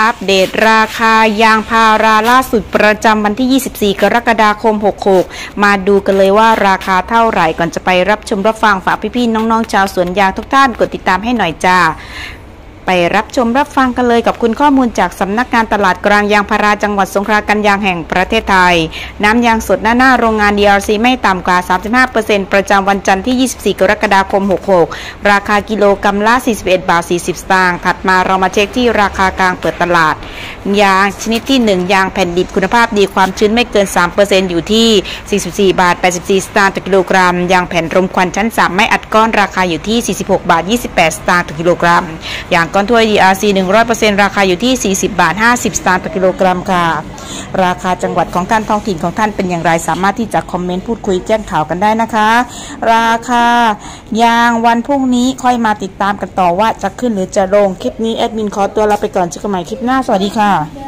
อัปเดตราคายางพาราล่าสุดประจำวันที่ 24 กรกฎาคม 66 มาดูกันเลยว่าราคาเท่าไหร่ก่อนจะไปรับชมรับฟังฝากพี่ๆน้องๆชาวสวนยางทุกท่านกดติดตามให้หน่อยจ้าไปรับชมรับฟังกันเลยกับคุณข้อมูลจากสำนักงานตลาดกลางยางพาราจังหวัดสงขลากันยางแห่งประเทศไทยน้ำยางสดหน้าโรงงาน DRC ไม่ต่ำกว่า 35% ประจำวันจันทร์ที่ 24 กรกฎาคม 66 ราคากิโลกรัมละ 41 บาท 40 สตางค์ถัดมาเรามาเช็คที่ราคากลางเปิดตลาดยางชนิดที่ 1 ยางแผ่นดิบคุณภาพดีความชื้นไม่เกิน 3% อยู่ที่ 44 บาท 84 สตางค์ต่อกิโลกรัมยางแผ่นรมควันชั้น 3 ไม่อัดก้อนราคาอยู่ที่ 46 บาท 28 สตางค์ต่อกิโลกรัมยางก้อนถ้วย DRC 100% ราคาอยู่ที่ 40 บาท 50 สตางค์ต่อกิโลกรัมค่ะราคาจังหวัดของท่านท้องถิ่นของท่านเป็นอย่างไรสามารถที่จะคอมเมนต์พูดคุยแจ้งข่าวกันได้นะคะราคายางวันพรุ่งนี้ค่อยมาติดตามกันต่อว่าจะขึ้นหรือจะลงคลิปนี้แอดมินขอตัวลาไปก่อนเจอกันใหม่คลิปหน้าสวัสดีค่ะ